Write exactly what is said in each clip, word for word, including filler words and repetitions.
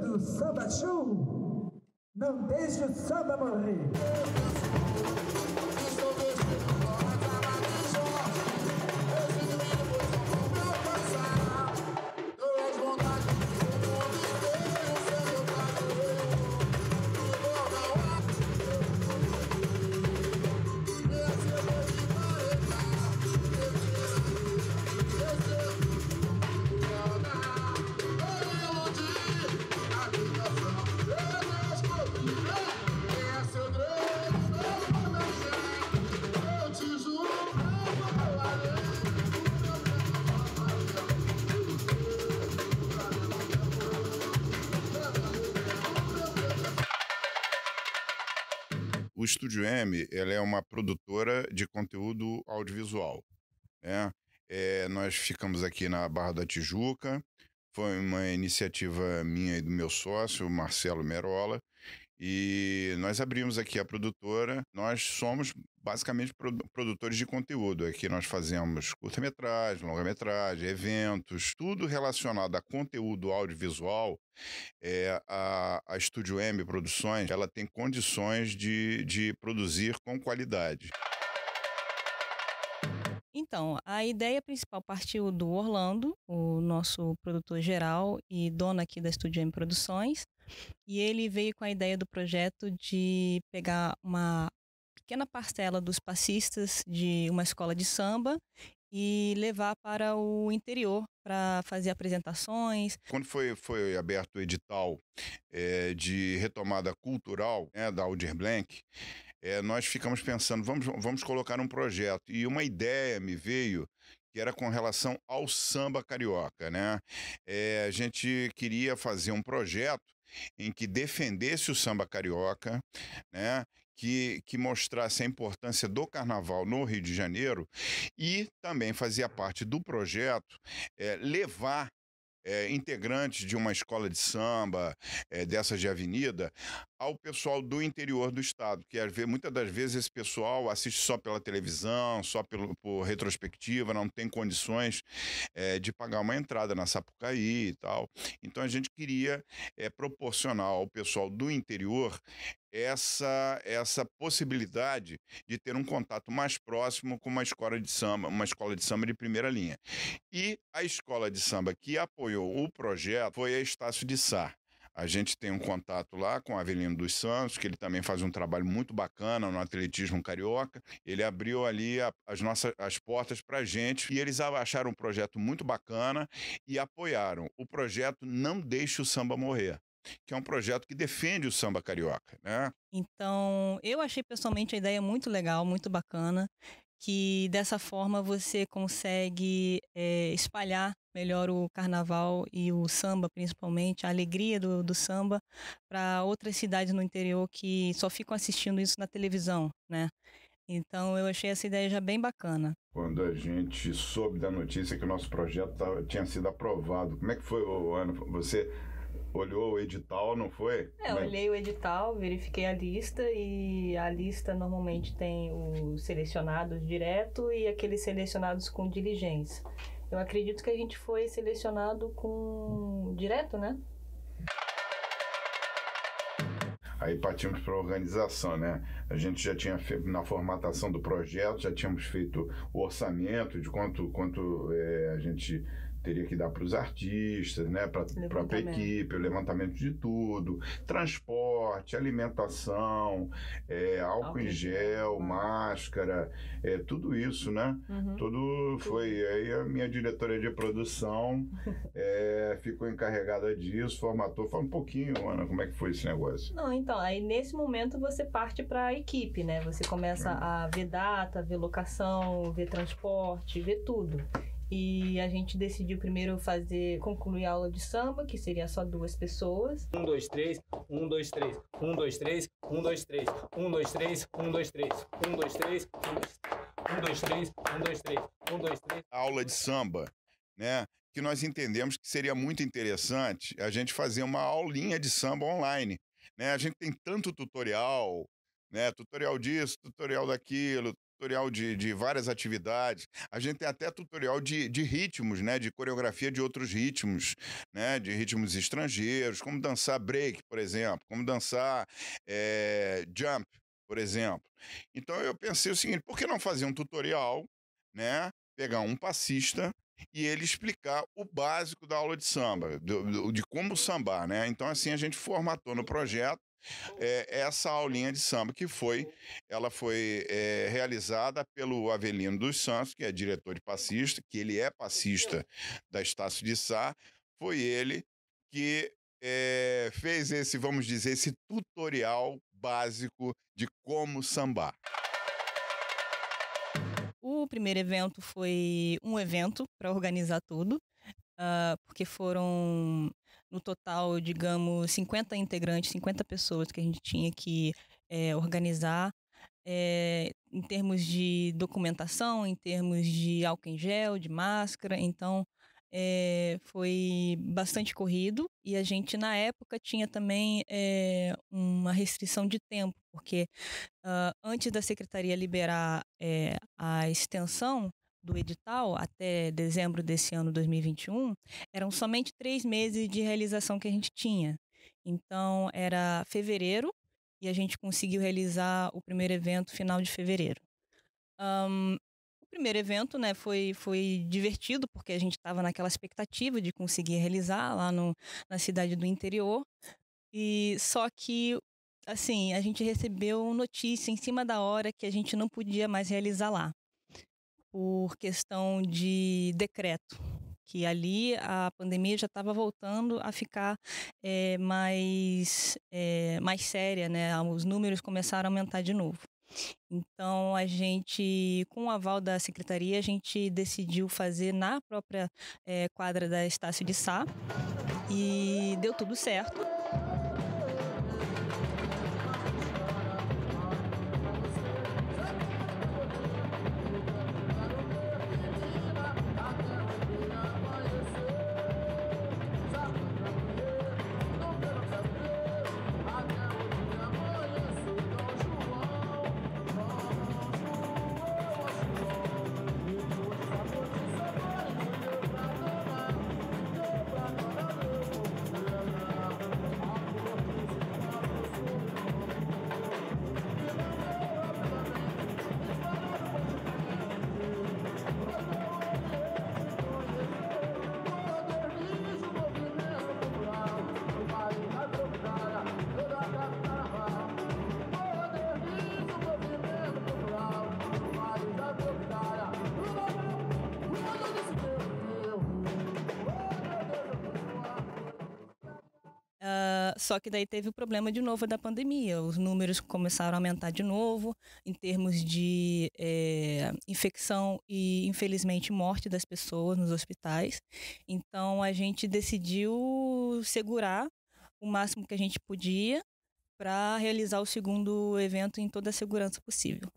do Samba Show. Não deixe o samba morrer. O Estúdio M, ela é uma produtora de conteúdo audiovisual, né? É, nós ficamos aqui na Barra da Tijuca, foi uma iniciativa minha e do meu sócio, Marcelo Merola, e nós abrimos aqui a produtora. Nós somos basicamente produ- produtores de conteúdo. Aqui nós fazemos curta-metragem, longa-metragem, eventos, tudo relacionado a conteúdo audiovisual. É, a, a Estúdio M Produções, ela tem condições de, de produzir com qualidade. Então, a ideia principal partiu do Orlando, o nosso produtor geral e dono aqui da Estúdio M Produções, e ele veio com a ideia do projeto de pegar uma pequena parcela dos passistas de uma escola de samba e levar para o interior para fazer apresentações. Quando foi, foi aberto o edital é, de retomada cultural, né, da Aldir Blanc, é, nós ficamos pensando, vamos, vamos colocar um projeto. E uma ideia me veio que era com relação ao samba carioca, né? É, a gente queria fazer um projeto em que defendesse o samba carioca, né? Que, que mostrasse a importância do carnaval no Rio de Janeiro, e também fazia parte do projeto é, levar é, integrantes de uma escola de samba, é, dessas de avenida, ao pessoal do interior do estado, que às vezes, muitas das vezes esse pessoal assiste só pela televisão, só pelo, por retrospectiva, não tem condições é, de pagar uma entrada na Sapucaí e tal. Então a gente queria é, proporcionar ao pessoal do interior essa, essa possibilidade de ter um contato mais próximo com uma escola de samba, uma escola de samba de primeira linha. E a escola de samba que apoiou o projeto foi a Estácio de Sá. A gente tem um contato lá com o Avelino dos Santos, que ele também faz um trabalho muito bacana no atletismo carioca. Ele abriu ali a, as nossas as portas para a gente, e eles acharam um projeto muito bacana e apoiaram o projeto Não Deixe o Samba Morrer, que é um projeto que defende o samba carioca, né? Então, eu achei pessoalmente a ideia muito legal, muito bacana, que dessa forma você consegue é, espalhar melhor o carnaval e o samba, principalmente, a alegria do, do samba, para outras cidades no interior que só ficam assistindo isso na televisão, né? Então, eu achei essa ideia já bem bacana. Quando a gente soube da notícia que o nosso projeto tava, tinha sido aprovado, como é que foi, Ana? Você olhou o edital, não foi? É, eu olhei o edital, verifiquei a lista, e a lista normalmente tem os selecionados direto e aqueles selecionados com diligência. Eu acredito que a gente foi selecionado com direto, né? Aí partimos para a organização, né? A gente já tinha feito, na formatação do projeto, já tínhamos feito o orçamento de quanto, quanto é, a gente teria que dar para os artistas, né? Para a própria equipe, o levantamento de tudo, transporte, alimentação, é, álcool, álcool em gel, gel, máscara, é, tudo isso, né? Uhum. Tudo foi. Aí a minha diretora de produção é, ficou encarregada disso, formatou. Fala um pouquinho, Ana, como é que foi esse negócio? Não, então, aí nesse momento você parte para a equipe, né? Você começa uhum. a ver data, ver locação, ver transporte, ver tudo. E a gente decidiu primeiro fazer, concluir a aula de samba, que seria só duas pessoas. Um, dois, três, um, dois, três, um, dois, três, um, dois, três, um, dois, três, um, dois, três, um, dois, três, um, dois, três, um, dois, três, um, dois, três. A aula de samba, né? Que nós entendemos que seria muito interessante a gente fazer uma aulinha de samba online, né? A gente tem tanto tutorial, né? Tutorial disso, tutorial daquilo, tutorial de, de várias atividades, a gente tem até tutorial de, de ritmos, né? De coreografia de outros ritmos, né? De ritmos estrangeiros, como dançar break, por exemplo, como dançar é, jump, por exemplo. Então eu pensei o seguinte, por que não fazer um tutorial, né? Pegar um passista e ele explicar o básico da aula de samba, do, do, de como sambar, né? Então assim a gente formatou no projeto é, essa aulinha de samba que foi, ela foi é, realizada pelo Avelino dos Santos, que é diretor de passista, que ele é passista da Estácio de Sá, foi ele que é, fez esse, vamos dizer, esse tutorial básico de como sambar. O primeiro evento foi um evento para organizar tudo, uh, porque foram, no total, digamos, cinquenta integrantes, cinquenta pessoas que a gente tinha que é, organizar, é, em termos de documentação, em termos de álcool em gel, de máscara. Então, é, foi bastante corrido e a gente, na época, tinha também é, uma restrição de tempo, porque uh, antes da Secretaria liberar é, a extensão do edital até dezembro desse ano, dois mil e vinte e um, eram somente três meses de realização que a gente tinha. Então, era fevereiro e a gente conseguiu realizar o primeiro evento final de fevereiro. Um, o primeiro evento, né, foi, foi divertido, porque a gente estava naquela expectativa de conseguir realizar lá no, na cidade do interior. E só que, assim, a gente recebeu notícia em cima da hora que a gente não podia mais realizar lá, por questão de decreto, que ali a pandemia já estava voltando a ficar é, mais, é, mais séria, né? Os números começaram a aumentar de novo. Então, a gente, com o aval da Secretaria, a gente decidiu fazer na própria é, quadra da Estácio de Sá e deu tudo certo. Uh, só que daí teve o problema de novo da pandemia. Os números começaram a aumentar de novo em termos de é, infecção e, infelizmente, morte das pessoas nos hospitais. Então, a gente decidiu segurar o máximo que a gente podia para realizar o segundo evento em toda a segurança possível.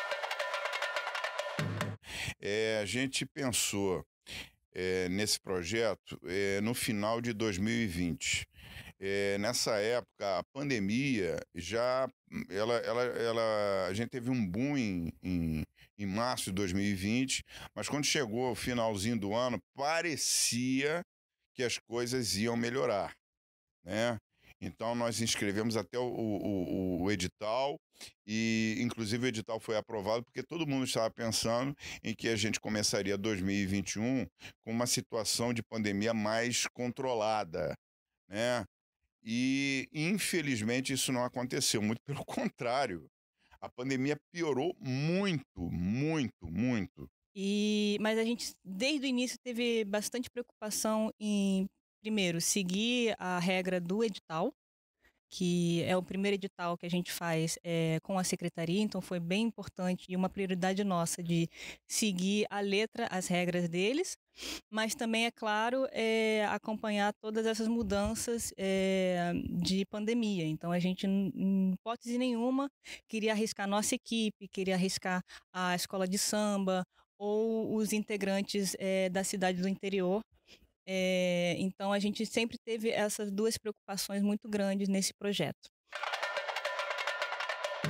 É, a gente pensou é, nesse projeto é, no final de dois mil e vinte. É, nessa época, a pandemia já, ela, ela, ela, a gente teve um boom em, em, em março de dois mil e vinte, mas quando chegou o finalzinho do ano, parecia que as coisas iam melhorar, né? Então, nós inscrevemos até o, o, o edital e, inclusive, o edital foi aprovado porque todo mundo estava pensando em que a gente começaria dois mil e vinte e um com uma situação de pandemia mais controlada, né? E, infelizmente, isso não aconteceu, muito pelo contrário. A pandemia piorou muito, muito, muito. E, mas a gente, desde o início, teve bastante preocupação em, primeiro, seguir a regra do edital, que é o primeiro edital que a gente faz é, com a Secretaria, então foi bem importante e uma prioridade nossa de seguir a letra, as regras deles, mas também, é claro, é, acompanhar todas essas mudanças é, de pandemia. Então, a gente, em hipótese nenhuma, queria arriscar nossa equipe, queria arriscar a escola de samba ou os integrantes é, da cidade do interior. É, então, a gente sempre teve essas duas preocupações muito grandes nesse projeto.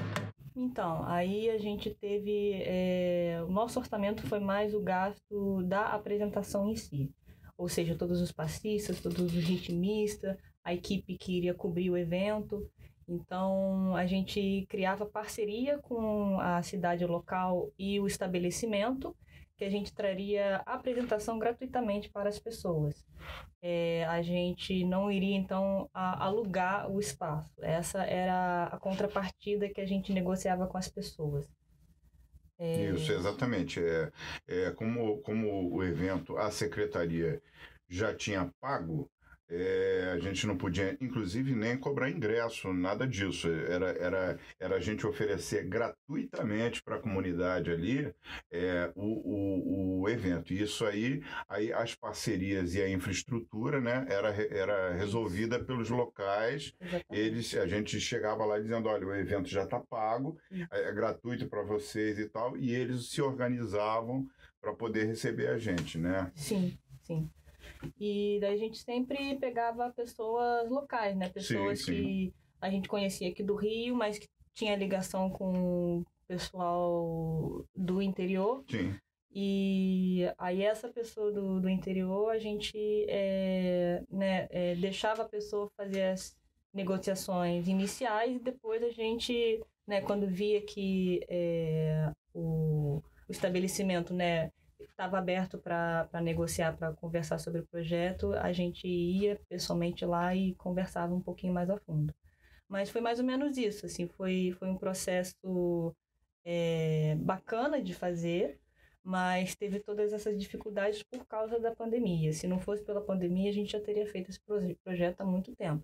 Então, aí a gente teve... É, o nosso orçamento foi mais o gasto da apresentação em si. Ou seja, todos os passistas, todos os ritmistas, a equipe que iria cobrir o evento. Então, a gente criava parceria com a cidade local e o estabelecimento, que a gente traria a apresentação gratuitamente para as pessoas. É, a gente não iria, então, a, alugar o espaço. Essa era a contrapartida que a gente negociava com as pessoas. É... Isso, exatamente. É, é, como, como o evento, a secretaria já tinha pago, É, a gente não podia, inclusive, nem cobrar ingresso, nada disso. Era, era, era a gente oferecer gratuitamente para a comunidade ali é, o, o, o evento. E isso aí, aí, as parcerias e a infraestrutura, né, era, era resolvida pelos locais. Eles, a gente chegava lá dizendo, olha, o evento já está pago, é, é gratuito para vocês e tal, e eles se organizavam para poder receber a gente, né? Sim, sim. E daí a gente sempre pegava pessoas locais, né? Pessoas sim, sim. que a gente conhecia aqui do Rio, mas que tinha ligação com o pessoal do interior. Sim. E aí essa pessoa do, do interior, a gente é, né, é, deixava a pessoa fazer as negociações iniciais e depois a gente, né, quando via que é, o, o estabelecimento, né, estava aberto para negociar, para conversar sobre o projeto, a gente ia pessoalmente lá e conversava um pouquinho mais a fundo. Mas foi mais ou menos isso, assim, foi, foi um processo é, bacana de fazer, mas teve todas essas dificuldades por causa da pandemia. Se não fosse pela pandemia, a gente já teria feito esse projeto há muito tempo.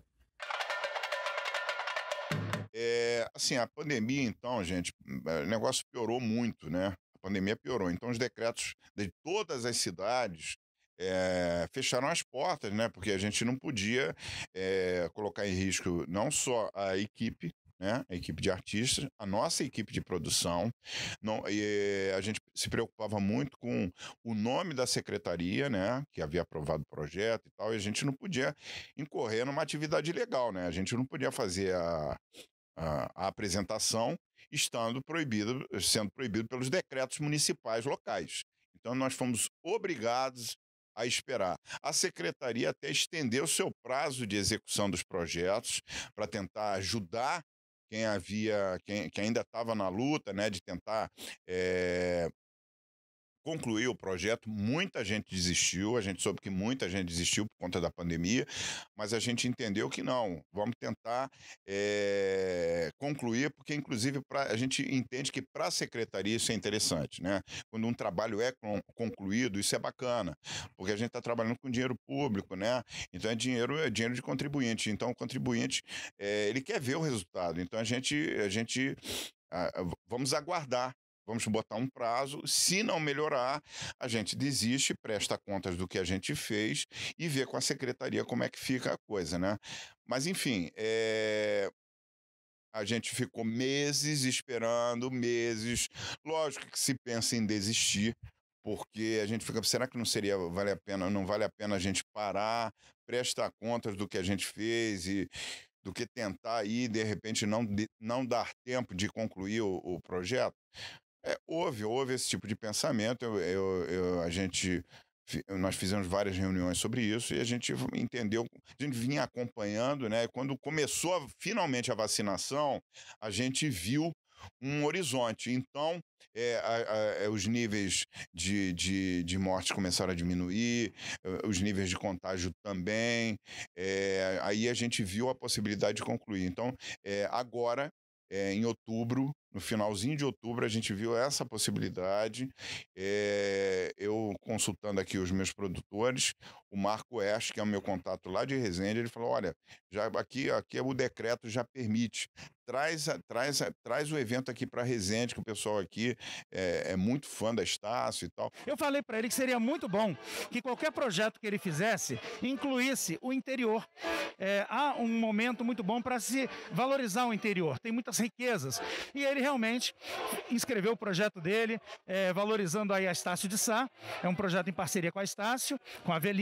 É, assim, a pandemia, então, gente, o negócio piorou muito, né? A pandemia piorou. Então, os decretos de todas as cidades é, fecharam as portas, né? Porque a gente não podia é, colocar em risco não só a equipe, né? A equipe de artistas, a nossa equipe de produção. Não, e a gente se preocupava muito com o nome da secretaria, né? Que havia aprovado o projeto e tal, e a gente não podia incorrer numa atividade ilegal, né? A gente não podia fazer a, a, a apresentação estando proibido, sendo proibido pelos decretos municipais locais. Então, nós fomos obrigados a esperar. A secretaria até estendeu seu prazo de execução dos projetos para tentar ajudar quem havia, quem, quem ainda estava na luta, né, de tentar é, concluir o projeto. Muita gente desistiu, a gente soube que muita gente desistiu por conta da pandemia, mas a gente entendeu que não, vamos tentar é, concluir, porque inclusive pra, a gente entende que para a secretaria isso é interessante, né? Quando um trabalho é concluído, isso é bacana, porque a gente está trabalhando com dinheiro público, né? Então é dinheiro, é dinheiro de contribuinte, então o contribuinte é, ele quer ver o resultado, então a gente, a gente ah, vamos aguardar. Vamos botar um prazo, se não melhorar, a gente desiste, presta contas do que a gente fez e vê com a secretaria como é que fica a coisa, né? Mas, enfim, é... a gente ficou meses esperando, meses. Lógico que se pensa em desistir, porque a gente fica, será que não seria, vale a pena, não vale a pena a gente parar, prestar contas do que a gente fez e do que tentar aí, de repente, não, de, não dar tempo de concluir o, o projeto? É, houve, houve esse tipo de pensamento, eu, eu, eu, a gente, nós fizemos várias reuniões sobre isso e a gente entendeu, a gente vinha acompanhando, né? Quando começou a, finalmente a vacinação, a gente viu um horizonte. Então, é, a, a, os níveis de, de, de morte começaram a diminuir, os níveis de contágio também, é, aí a gente viu a possibilidade de concluir. Então, é, agora, é, em outubro, no finalzinho de outubro, a gente viu essa possibilidade. É, eu consultando aqui os meus produtores, o Marco Oeste, que é o meu contato lá de Resende, ele falou, olha, já aqui, aqui o decreto já permite, traz, traz, traz o evento aqui para Resende, que o pessoal aqui é, é muito fã da Estácio e tal. Eu falei para ele que seria muito bom que qualquer projeto que ele fizesse incluísse o interior. É, há um momento muito bom para se valorizar o interior, tem muitas riquezas. E ele realmente inscreveu o projeto dele, é, valorizando aí a Estácio de Sá, é um projeto em parceria com a Estácio, com a Avelino,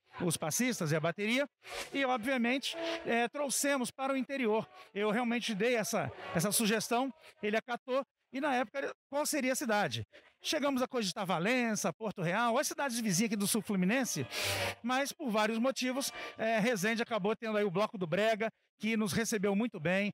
os passistas e a bateria, e obviamente é, trouxemos para o interior. Eu realmente dei essa, essa sugestão, ele acatou, e na época qual seria a cidade? Chegamos a cogitar Valença, Porto Real, as cidades vizinhas aqui do sul fluminense, mas por vários motivos, é, Resende acabou tendo aí o Bloco do Brega, que nos recebeu muito bem.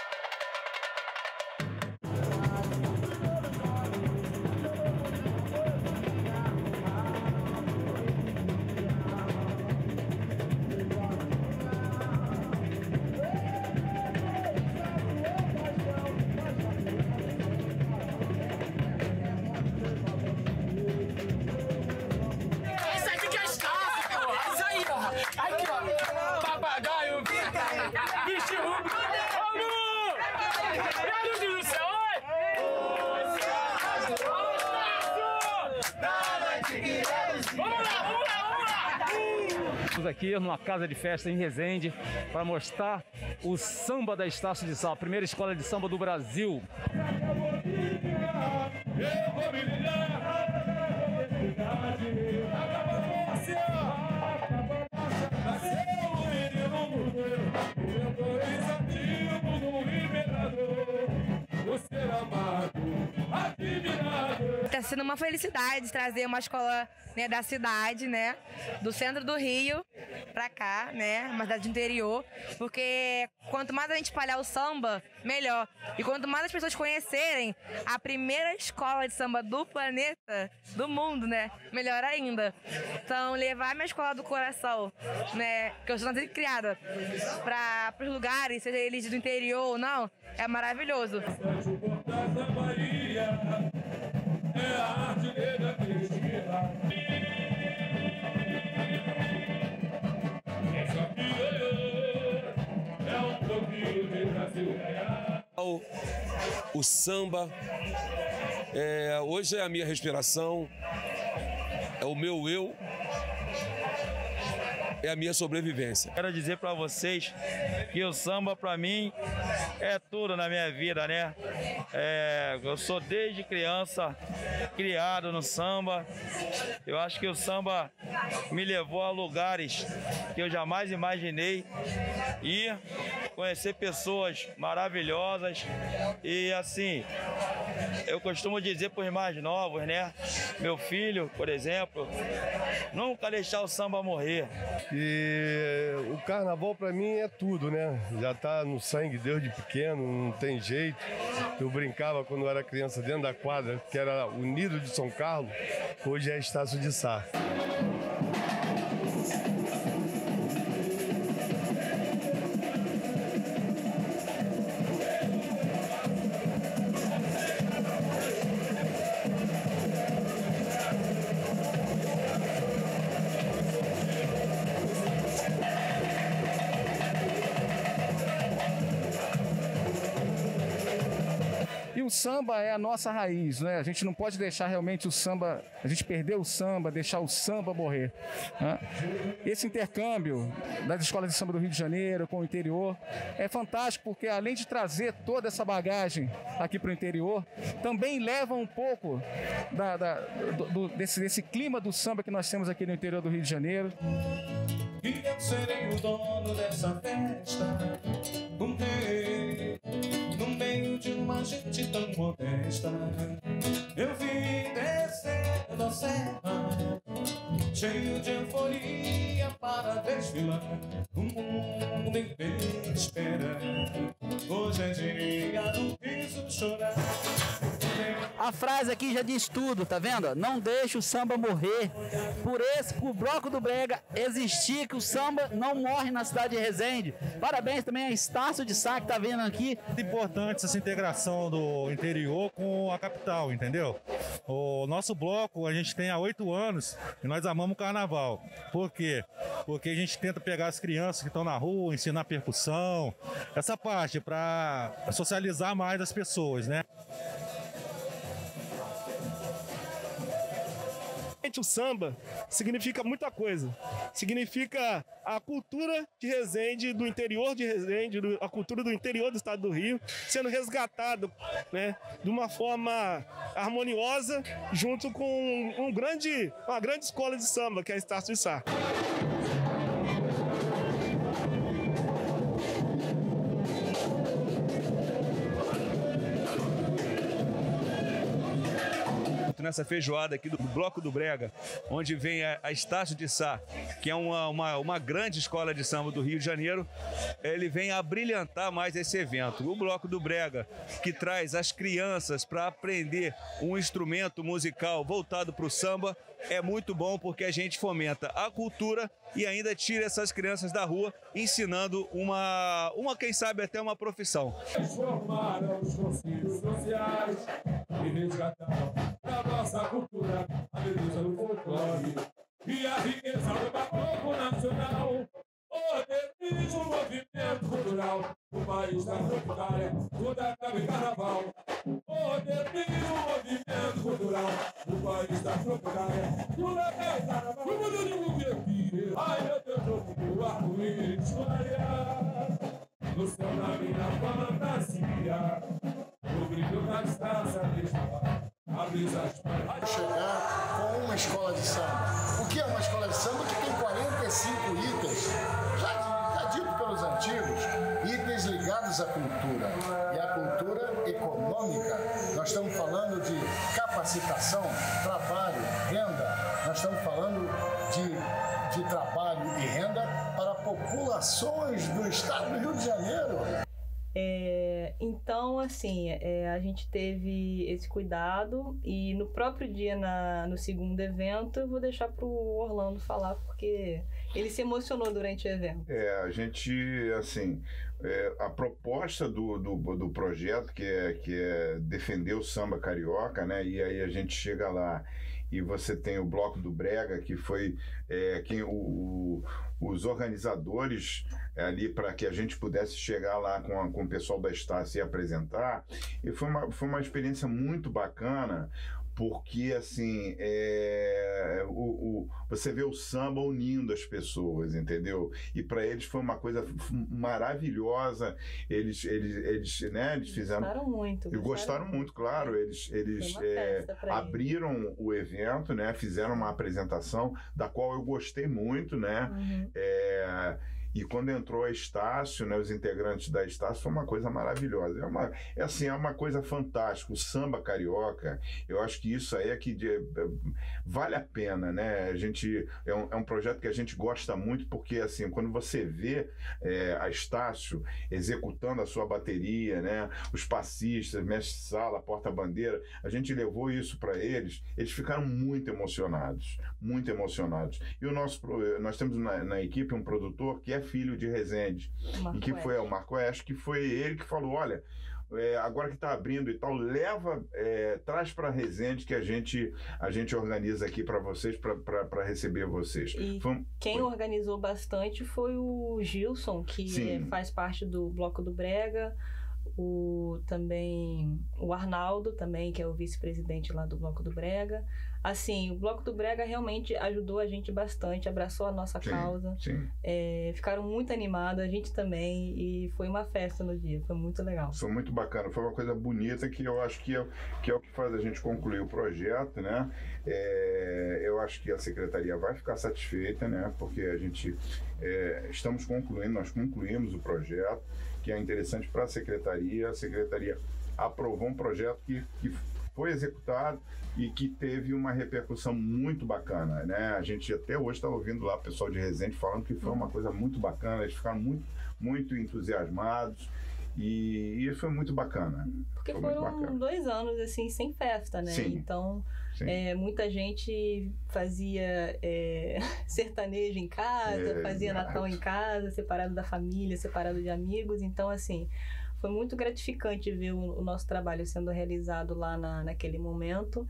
Aqui numa casa de festa em Resende para mostrar o samba da Estácio de Sá, a primeira escola de samba do Brasil. Está sendo uma felicidade trazer uma escola, né, da cidade, né, do centro do Rio para cá, né, uma cidade do interior, porque quanto mais a gente espalhar o samba, melhor. E quanto mais as pessoas conhecerem a primeira escola de samba do planeta, do mundo, né, melhor ainda. Então, levar a minha escola do coração, né, que eu sou criada, para os lugares, seja eles do interior ou não, é maravilhoso. É a arte da Cristina. Essa aqui é um pouquinho de Brasil. O, o samba é, hoje é a minha respiração, é o meu eu, é a minha sobrevivência. Quero dizer para vocês que o samba para mim é tudo na minha vida, né? É, eu sou desde criança criado no samba. Eu acho que o samba me levou a lugares que eu jamais imaginei ir, conhecer pessoas maravilhosas e assim, eu costumo dizer para os mais novos, né? Meu filho, por exemplo, nunca deixar o samba morrer. E o carnaval para mim é tudo, né? Já tá no sangue desde pequeno, não tem jeito. Eu brincava quando eu era criança dentro da quadra, que era o Nido de São Carlos, hoje é Estácio de Sá. E o samba é a nossa raiz, né? A gente não pode deixar realmente o samba, a gente perder o samba, deixar o samba morrer, né? Esse intercâmbio das escolas de samba do Rio de Janeiro com o interior é fantástico, porque além de trazer toda essa bagagem aqui para o interior, também leva um pouco da, da, do, do, desse, desse clima do samba que nós temos aqui no interior do Rio de Janeiro. E eu serei o dono dessa festa, um rei, no meio de uma gente tão modesta. Eu vim descendo a serra, cheio de euforia para desfilar. O mundo inteiro espera, hoje é dia do riso chorar. A frase aqui já diz tudo, tá vendo? Não deixe o samba morrer. Por esse, por Bloco do Brega existir, que o samba não morre na cidade de Resende. Parabéns também a Estácio de Sá, que tá vendo aqui. É importante essa integração do interior com a capital, entendeu? O nosso bloco a gente tem há oito anos e nós amamos o carnaval. Por quê? Porque a gente tenta pegar as crianças que estão na rua, ensinar percussão, essa parte para socializar mais as pessoas, né? O samba significa muita coisa. Significa a cultura de Resende, do interior de Resende, a cultura do interior do estado do Rio, sendo resgatado, né, de uma forma harmoniosa, junto com um grande, uma grande escola de samba, que é a Estácio de Sá. evento, nessa feijoada aqui do Bloco do Brega, onde vem a, a Estácio de Sá, que é uma, uma, uma grande escola de samba do Rio de Janeiro, ele vem a brilhantar mais esse evento. O Bloco do Brega, que traz as crianças para aprender um instrumento musical voltado para o samba, é muito bom porque a gente fomenta a cultura e ainda tira essas crianças da rua, ensinando uma, uma quem sabe até uma profissão. Transformaram os concílios sociais e resgataram da nossa cultura a beleza do folclore e a riqueza do barroco nacional. Moderniza o movimento cultural do país da Tropicália, tudo acaba em carnaval. Moderniza o movimento cultural do país da Tropicália, tudo acaba em carnaval. O mundo de um ai meu Deus, eu fico arco-íris clarear no céu da minha fantasia, o brilho das taças deixa a brisa espalhar. Chegar com uma escola de samba. O que é uma escola de samba? Que tem quarenta e cinco itens, já, já dito pelos antigos, itens ligados à cultura. E à cultura econômica, nós estamos falando de capacitação, trabalho, renda, nós estamos falando de, de trabalho e renda para populações do estado do Rio de Janeiro. É, então, assim, é, a gente teve esse cuidado e no próprio dia, na, no segundo evento, eu vou deixar para o Orlando falar, porque ele se emocionou durante o evento. É, a gente, assim, é, a proposta do, do, do projeto, que é, que é defender o samba carioca, né, e aí a gente chega lá e você tem o Bloco do Brega, que foi é, quem o, o, os organizadores ali para que a gente pudesse chegar lá com, a, com o pessoal da Estácio e apresentar. E foi uma, foi uma experiência muito bacana, porque assim, é, o, o, você vê o samba unindo as pessoas, entendeu? E para eles foi uma coisa maravilhosa. Eles, eles, eles, né, eles fizeram. Gostaram muito. E gostaram muito, claro. Eles, eles é, abriram o evento, né? Fizeram uma apresentação da qual eu gostei muito, né? Uhum. É, e quando entrou a Estácio, né, os integrantes da Estácio, foi uma coisa maravilhosa. É, uma, é, assim, é uma coisa fantástica. O samba carioca, eu acho que isso aí é que de, vale a pena, né? A gente, é, um, é um projeto que a gente gosta muito, porque assim, quando você vê é, a Estácio executando a sua bateria, né, os passistas, mestre-sala, porta-bandeira, a gente levou isso para eles, eles ficaram muito emocionados, muito emocionados. E o nosso, nós temos na, na equipe um produtor que é filho de Resende, Marco e que foi o Marco Oeste, que foi ele que falou, olha, é, agora que está abrindo e tal, leva, é, traz para Resende que a gente, a gente organiza aqui para vocês, para receber vocês. E foi, quem foi... organizou bastante foi o Gilson, que é, faz parte do Bloco do Brega, o, também o Arnaldo, também, que é o vice-presidente lá do Bloco do Brega. Assim, o Bloco do Brega realmente ajudou a gente bastante, abraçou a nossa sim, causa. Sim. É, ficaram muito animados, a gente também, e foi uma festa no dia, foi muito legal. Foi muito bacana, foi uma coisa bonita que eu acho que é, que é o que faz a gente concluir o projeto, né? É, eu acho que a secretaria vai ficar satisfeita, né? Porque a gente é, estamos concluindo, nós concluímos o projeto, que é interessante para a secretaria. A secretaria aprovou um projeto que, que foi executado e que teve uma repercussão muito bacana, né? A gente até hoje está ouvindo lá o pessoal de Resende falando que foi uma coisa muito bacana, eles ficaram muito, muito entusiasmados e isso foi muito bacana. Porque foi foram bacana. dois anos assim sem festa, né? Sim. Então é, muita gente fazia é, sertanejo em casa, é, fazia verdade. Natal em casa, separado da família, separado de amigos. Então assim, foi muito gratificante ver o, o nosso trabalho sendo realizado lá na, naquele momento.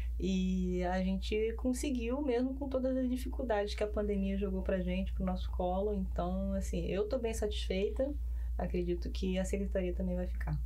E a gente conseguiu, mesmo com todas as dificuldades que a pandemia jogou pra gente, pro nosso colo. Então, assim, eu tô bem satisfeita. Acredito que a secretaria também vai ficar.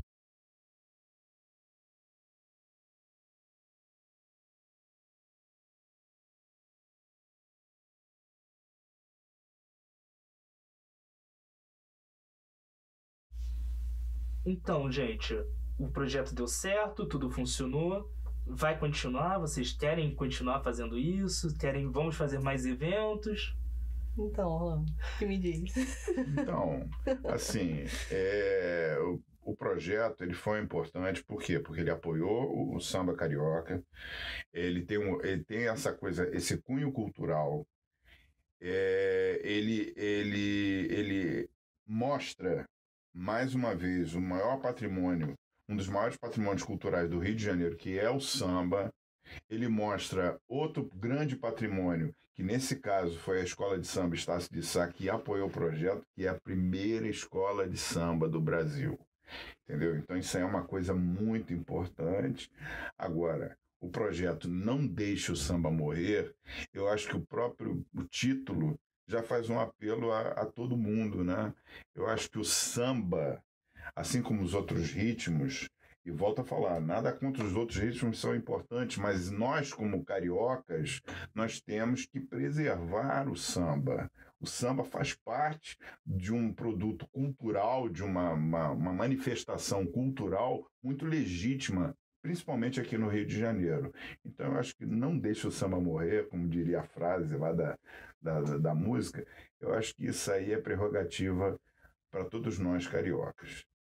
Então, gente, o projeto deu certo, tudo funcionou. Vai continuar? Vocês querem continuar fazendo isso? Querem, vamos fazer mais eventos? Então, Orlando, o que me diz? Então, assim, é, o, o projeto ele foi importante, por quê? Porque ele apoiou o, o samba carioca, ele tem, um, ele tem essa coisa, esse cunho cultural, é, ele, ele, ele mostra, mais uma vez, o maior patrimônio, um dos maiores patrimônios culturais do Rio de Janeiro, que é o samba. Ele mostra outro grande patrimônio, que nesse caso foi a Escola de Samba Estácio de Sá, que apoiou o projeto, que é a primeira escola de samba do Brasil. Entendeu? Então isso aí é uma coisa muito importante. Agora, o projeto Não Deixe o Samba Morrer, eu acho que o próprio o título já faz um apelo a, a todo mundo, né? Eu acho que o samba, assim como os outros ritmos, e volto a falar, nada contra os outros ritmos são importantes, mas nós, como cariocas, nós temos que preservar o samba. O samba faz parte de um produto cultural, de uma, uma, uma manifestação cultural muito legítima, principalmente aqui no Rio de Janeiro. Então, eu acho que não deixa o samba morrer, como diria a frase lá da, da, da música. Eu acho que isso aí é prerrogativa para todos nós cariocas.